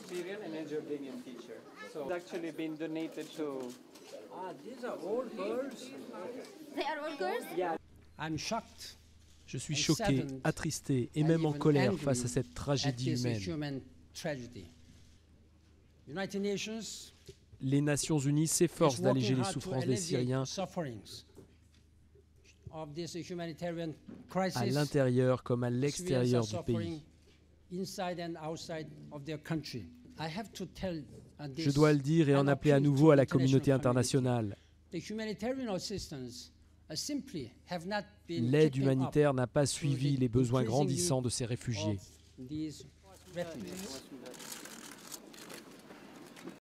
Syrian and a Jordanian teacher. So it's actually been donated to. These are all girls. They are all girls? Yeah. I'm shocked. Je suis choqué, attristé et même en colère face à cette tragédie humaine. Les Nations Unies s'efforcent d'alléger les souffrances des Syriens à l'intérieur comme à l'extérieur du pays. Je dois le dire et en appeler à nouveau à la communauté internationale. L'aide humanitaire n'a pas suivi les besoins grandissants de ces réfugiés.